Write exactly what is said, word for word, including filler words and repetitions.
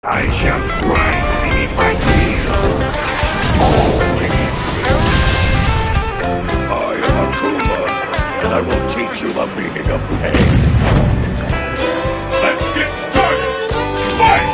I shall grind beneath my heel. All weaknesses. I am Akuma, and I will teach you the meaning of pain. Let's get started! Fight!